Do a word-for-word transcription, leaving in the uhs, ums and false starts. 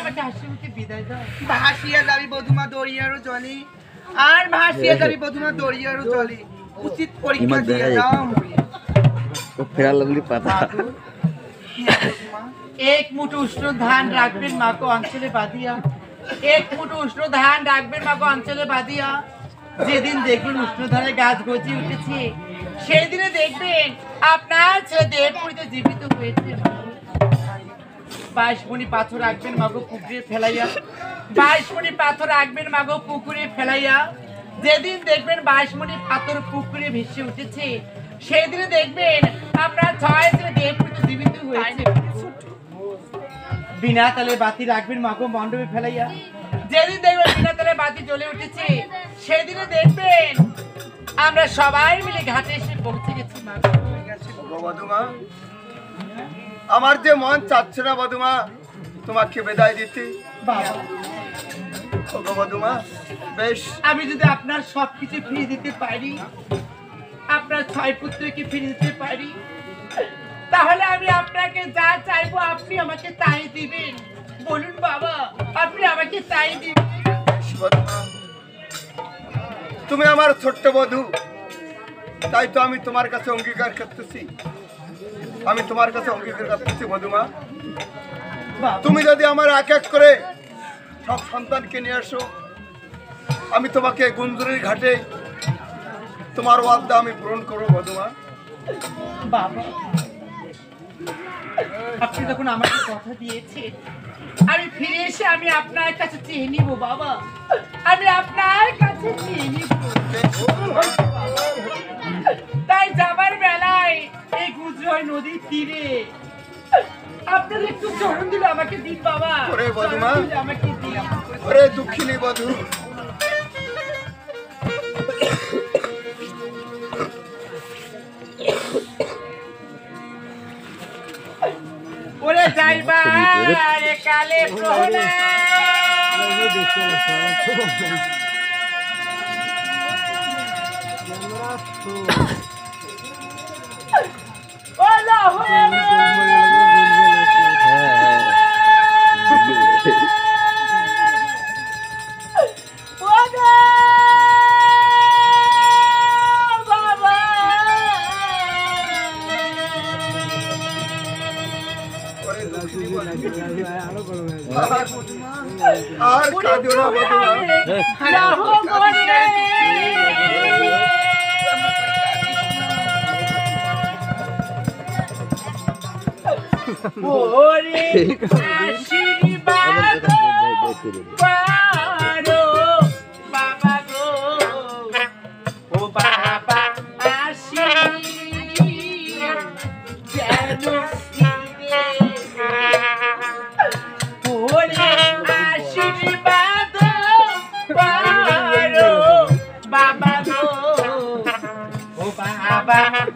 আমাকে হাসি মুখে বিদায় দাও। ভাসিয়া যাবি বধুমা দরিয়ারও জলে, আর ভাসিয়া যাবি বধুমা দরিয়ারও জলে, উচিত পরীক্ষা দিয়ে যাও। ফেরা লাগলি পাতা। এক মুঠো উষ্ণ ধান রাখবেন মাকে অঞ্চলে বাঁধিয়া, এক মুঠো উষ্ণ ধান রাখবেন মাকে অঞ্চলে বাঁধিয়া। যেদিন দেখবেন উষ্ণ ধানে গাছ গজিয়ে উঠেছে, সেই দিনে দেখবেন আপনার ছেলে দেবপুরীতে জীবিত হয়েছে। বাইশ মণি পাথর রাখবেন মাগো পুকুরে ফেলাইয়া, বাইশ মণি পাথর রাখবেন মাগো পুকুরে ফেলাইয়া। যেদিন দেখবেন বাইশ মণি পাথর পুকুরে ভেসে উঠেছে, সেই দিনে দেখবেন আপনার ছয় ছেলে দেবপুরীতে জীবিত হয়েছে। বিনা তালে বাতি রাখবেন মাগো মণ্ডপে ফেলাইয়া, যেদিন দেখবেন বিনা তালে বাতি জ্বলে উঠেছে, সেই দিনে দেখবেন আমরা সবাই মিলে ঘাটে এসে পৌঁছে গেছি। বধুমা, আমার যে মন চাচ্ছে না বধুমা তোমাকে বিদায় দিতে। বধুমা বেশ, আমি যদি আপনার সবকিছু ফিরিয়ে দিতে পারি, আপনার ছয় পুত্রকে ফিরিয়ে দিতে পারি, তাহলে আমি আপনাকে যা চাইবো আপনি আমাকে তাই দিবেন। বলুন বাবা, আপনি আমাকে তাই দিবেন। তুমি আমার ছোট্ট বধূ, তাই তো আমি তোমার কাছে অঙ্গীকার করতেছি, আমি তোমার কাছে অঙ্গীকার করতেছি বধুমা, তুমি যদি আমার এক এক করে সব সন্তানকে নিয়ে আসো, আমি তোমাকে গুঞ্জুরির ঘাটে তোমার ওয়াদা আমি পূরণ করবো বধুমা। বাবা, আপনি যখন আমাকে কথা দিয়েছেন, আমি ফিরে এসে আমি আপনার কাছে চেয়ে নিব বাবা, আমি আপনার কাছে চেয়ে নিব। তাই যাবার বেলায় এই গুজরাট নদীর তীরে আপনার একটু চরণ দিলে আমাকে দিন বাবা। ওরে বধুমা, আমাকে দিন। ওরে দুঃখিনী বধূ, ওরে যাইবার কালে আর কাঁদিও না বধুমা। ওরে আশীর্বাদ পারো বাবা গো, ও বাবা আশীর্বাদ, ওরে আশীর্বাদ পারো বাবা গো, ও বাবা